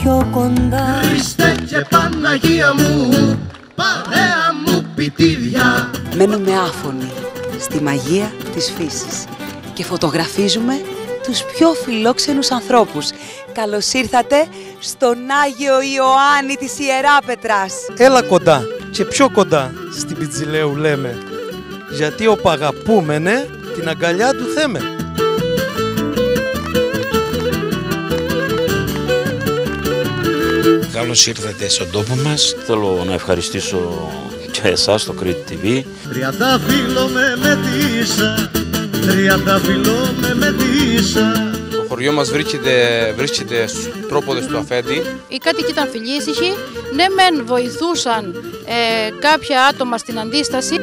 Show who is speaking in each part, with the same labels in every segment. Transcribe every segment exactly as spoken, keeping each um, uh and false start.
Speaker 1: πιο κοντά.
Speaker 2: Χριστέ και Παναγία μου, παρέα μου πιτίδια.
Speaker 3: Μένουμε άφωνοι στη μαγεία της φύσης και φωτογραφίζουμε τους πιο φιλόξενους ανθρώπους. Καλώς ήρθατε στον Άγιο Ιωάννη της Ιεράπετρας.
Speaker 4: Έλα κοντά και πιο κοντά στην Πιτζηλαίου λέμε, γιατί ο παγαπούμενε την αγκαλιά του θέμε.
Speaker 5: Καλώς ήρθατε στον τόπο μας.
Speaker 6: Θέλω να ευχαριστήσω και εσάς, το Κρήτη τι βι.
Speaker 2: Τριαντάφυλλο με μετήσα, τριαντάφυλλο με μετήσα.
Speaker 7: Το χωριό μας βρίσκεται, βρίσκεται στους πρόποδες του Αφέντη.
Speaker 8: Οι κάτοικοι ήταν φιλήσυχοι, ναι μεν βοηθούσαν ε, κάποια άτομα στην αντίσταση.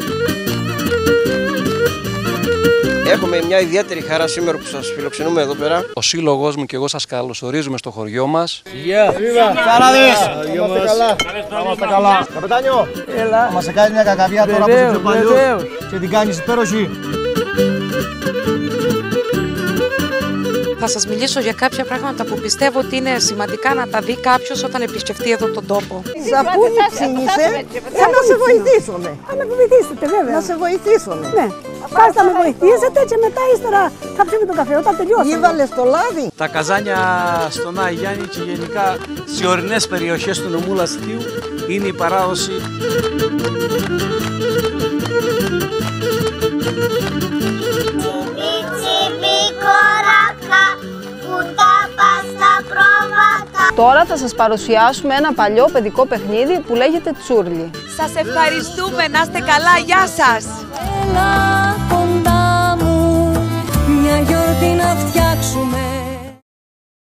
Speaker 9: Έχουμε μια ιδιαίτερη χαρά σήμερα που σας φιλοξενούμε εδώ πέρα.
Speaker 10: Ο σύλλογος μου και εγώ σας καλωσορίζουμε στο χωριό μας.
Speaker 11: Γεια! Σαράδες! Είμαστε καλά! Είμαστε καλά! Καπετάνιο! Έλα! Μας κάνει μια κακαβιά τώρα που είσαι πιο παλιός και την κάνεις υπέροχη.
Speaker 12: Θα σας μιλήσω για κάποια πράγματα που πιστεύω ότι είναι σημαντικά να τα δει κάποιος όταν επισκεφτεί εδώ τον τόπο.
Speaker 13: Σαπούνι ψήνισε, για να σε βοηθήσουμε.
Speaker 14: Α, να με βοηθήσετε βέβαια.
Speaker 13: Να σε βοηθήσουμε.
Speaker 14: Ναι. Πάστε να με βοηθήσετε και μετά ύστερα θα πιούμε τον καφέ όταν τελειώσουμε.
Speaker 13: Ήβαλες το λάδι.
Speaker 10: Τα καζάνια στον Άη Γιάννη και γενικά στις ορεινές περιοχές του νομού Λαστιού είναι η παράδοση.
Speaker 15: Τώρα θα σας παρουσιάσουμε ένα παλιό παιδικό παιχνίδι που λέγεται τσούρλι.
Speaker 3: Σας ευχαριστούμε, να είστε καλά, γεια σας!
Speaker 1: Έλα κοντά μου, μια γιορτή να φτιάξουμε.